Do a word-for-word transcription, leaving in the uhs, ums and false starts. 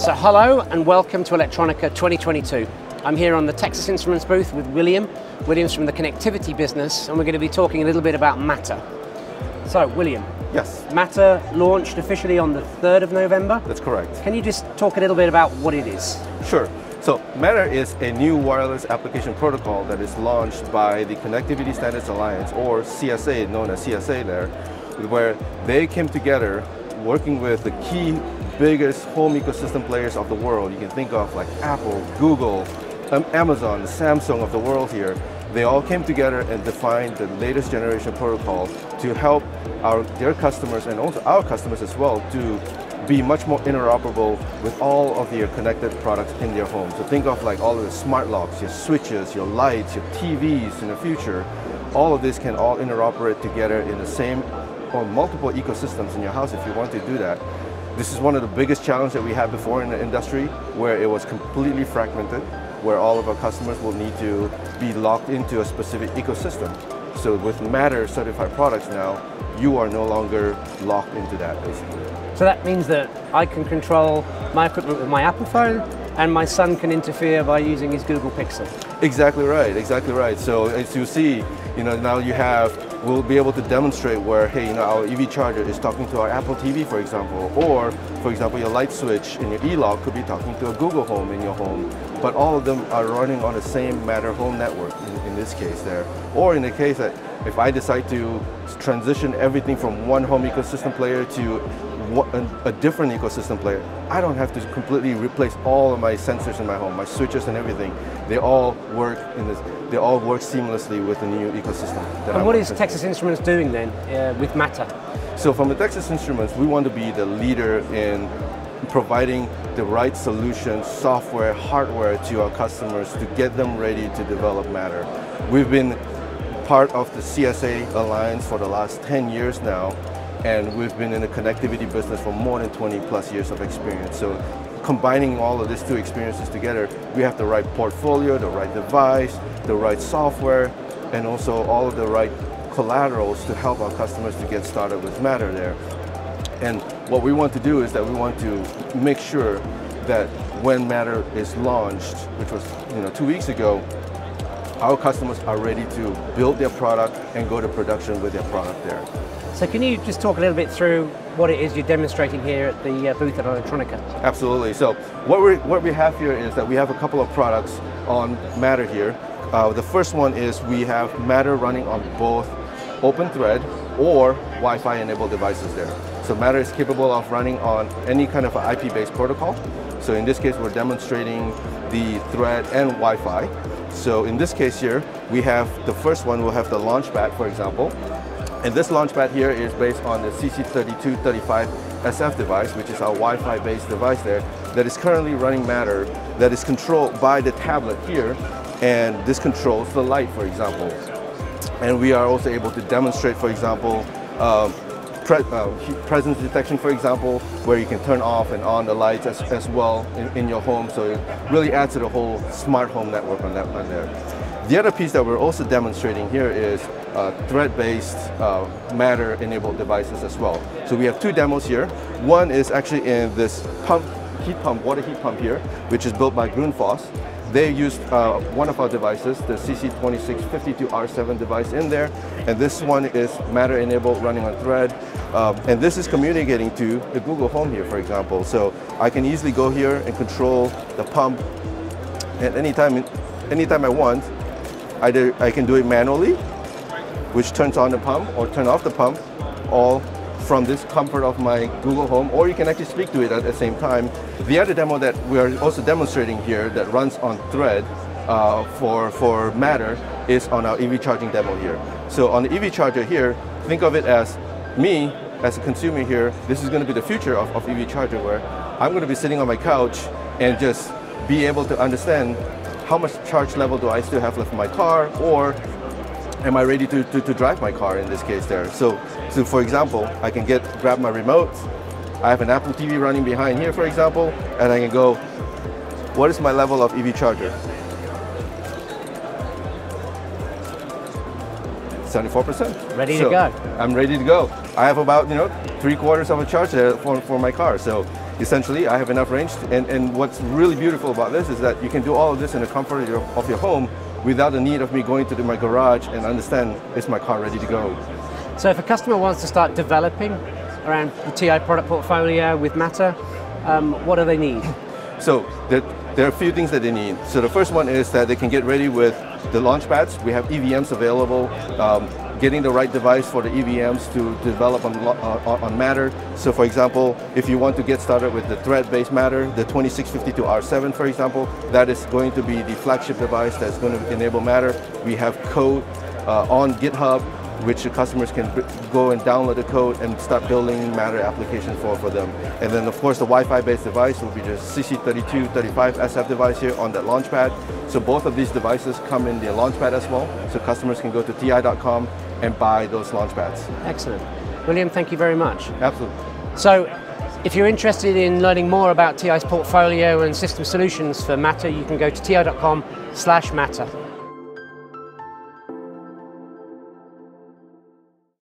So hello and welcome to Electronica twenty twenty-two. I'm here on the Texas Instruments booth with William. William's from the connectivity business, and we're going to be talking a little bit about Matter. So William. Yes. Matter launched officially on the third of November. That's correct. Can you just talk a little bit about what it is? Sure. So Matter is a new wireless application protocol that is launched by the Connectivity Standards Alliance, or C S A, known as C S A there, where they came together working with the key biggest home ecosystem players of the world. You can think of like Apple, Google, um, Amazon, Samsung of the world here. They all came together and defined the latest generation protocol to help our their customers and also our customers as well to be much more interoperable with all of your connected products in their home. So think of like all of the smart locks, your switches, your lights, your T Vs in the future. All of this can all interoperate together in the same or multiple ecosystems in your house if you want to do that. This is one of the biggest challenges that we had before in the industry, where it was completely fragmented, where all of our customers will need to be locked into a specific ecosystem. So with Matter certified products now, you are no longer locked into that basically. So that means that I can control my equipment with my Apple phone, and my son can interfere by using his Google Pixel. Exactly right, exactly right. So as you see, you know, now you have, we'll be able to demonstrate where, hey, you know, our E V charger is talking to our Apple T V, for example, or, for example, your light switch in your E-lock could be talking to a Google Home in your home, but all of them are running on the same Matter home network in, in this case there. Or in the case that if I decide to transition everything from one home ecosystem player to a different ecosystem player, I don't have to completely replace all of my sensors in my home, my switches and everything. They all work in this. They all work seamlessly with the new ecosystem. And what is Texas Instruments doing then uh, with Matter? So from the Texas Instruments, we want to be the leader in providing the right solutions, software, hardware to our customers to get them ready to develop Matter. We've been part of the C S A Alliance for the last ten years now, and we've been in the connectivity business for more than twenty plus years of experience. So combining all of these two experiences together, we have the right portfolio, the right device, the right software, and also all of the right collaterals to help our customers to get started with Matter there. And what we want to do is that we want to make sure that when Matter is launched, which was you know two weeks ago, our customers are ready to build their product and go to production with their product there. So can you just talk a little bit through what it is you're demonstrating here at the uh, booth at Electronica? Absolutely. So what we what we have here is that we have a couple of products on Matter here. Uh, the first one is we have Matter running on both Open Thread or Wi-Fi enabled devices there. So Matter is capable of running on any kind of I P-based protocol. So in this case, we're demonstrating the Thread and Wi-Fi. So in this case here, we have the first one, we'll have the Launchpad, for example. And this Launchpad here is based on the C C thirty-two thirty-five S F device, which is our Wi-Fi based device there, that is currently running Matter, that is controlled by the tablet here, and this controls the light, for example. And we are also able to demonstrate, for example, um, pre uh, presence detection, for example, where you can turn off and on the lights as, as well in, in your home. So it really adds to the whole smart home network on that one there. The other piece that we're also demonstrating here is uh, thread-based uh, Matter-enabled devices as well. So we have two demos here. One is actually in this pump, heat pump, water heat pump here, which is built by Grundfos. They used uh, one of our devices, the C C twenty-six fifty-two R seven device in there, and this one is Matter-enabled, running on Thread. Um, and this is communicating to the Google Home here, for example. So I can easily go here and control the pump at any time, anytime I want. Either I can do it manually, which turns on the pump, or turn off the pump, all from this comfort of my Google Home, or you can actually speak to it at the same time. The other demo that we are also demonstrating here that runs on Thread uh, for, for Matter is on our E V charging demo here. So on the E V charger here, think of it as me, as a consumer here, this is going to be the future of, of E V charger, where I'm going to be sitting on my couch and just be able to understand how much charge level do I still have left in my car, or am I ready to, to, to drive my car in this case there. So, so for example, I can get grab my remote, I have an Apple T V running behind here, for example, and I can go, what is my level of E V charger? seventy-four percent. Ready so to go. I'm ready to go. I have about, you know, three quarters of a charge there for, for my car. So essentially, I have enough range. And, and what's really beautiful about this is that you can do all of this in the comfort of your, of your home without the need of me going to the, my garage and understand, is my car ready to go? So if a customer wants to start developing around the T I product portfolio with Matter, um, what do they need? So there, there are a few things that they need. So the first one is that they can get ready with the launch pads. We have E V Ms available. Um, getting the right device for the E V Ms to develop on, uh, on Matter. So for example, if you want to get started with the thread-based Matter, the twenty-six fifty-two R seven, for example, that is going to be the flagship device that's going to enable Matter. We have code uh, on GitHub, which the customers can go and download the code and start building Matter applications for, for them. And then of course the Wi-Fi based device will be the C C thirty-two thirty-five S F device here on that launchpad. So both of these devices come in the launchpad as well, so customers can go to T I dot com and buy those launchpads. Excellent. William, thank you very much. Absolutely. So if you're interested in learning more about T I's portfolio and system solutions for Matter, you can go to T I dot com slash Matter.